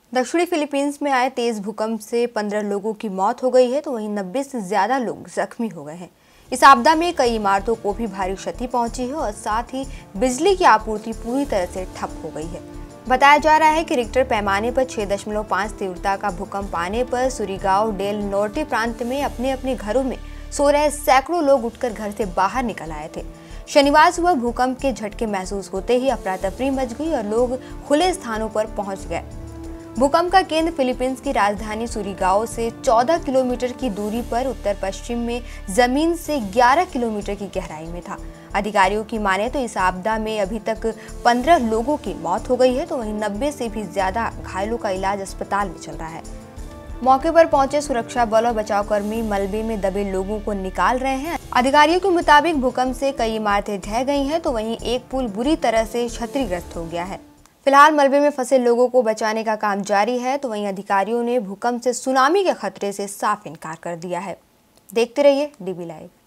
दक्षिणी फिलीपींस में आए तेज भूकंप से 15 लोगों की मौत हो गई है, तो वहीं 90 से ज्यादा लोग जख्मी हो गए हैं। इस आपदा में कई इमारतों को भी भारी क्षति पहुंची है और साथ ही बिजली की आपूर्ति पूरी तरह से ठप हो गई है। बताया जा रहा है कि रिक्टर पैमाने पर 6.5 तीव्रता का भूकंप आने पर सुरीगाओ डेल नॉर्टे प्रांत में अपने अपने घरों में सो रहे सैकड़ों लोग उठकर घर से बाहर निकल आए थे। शनिवार सुबह भूकंप के झटके महसूस होते ही अफरा तफरी मच गई और लोग खुले स्थानों पर पहुंच गए। भूकंप का केंद्र फिलीपींस की राजधानी सुरीगाओ से 14 किलोमीटर की दूरी पर उत्तर पश्चिम में जमीन से 11 किलोमीटर की गहराई में था। अधिकारियों की माने तो इस आपदा में अभी तक 15 लोगों की मौत हो गई है, तो वहीं 90 से भी ज्यादा घायलों का इलाज अस्पताल में चल रहा है। मौके पर पहुंचे सुरक्षा बल और बचावकर्मी मलबे में दबे लोगों को निकाल रहे हैं। अधिकारियों के मुताबिक भूकंप से कई इमारतें ढह गई हैं, तो वहीं एक पुल बुरी तरह से क्षतिग्रस्त हो गया है। फिलहाल मलबे में फंसे लोगों को बचाने का काम जारी है, तो वहीं अधिकारियों ने भूकंप से सुनामी के खतरे से साफ इनकार कर दिया है। देखते रहिए DB लाइव।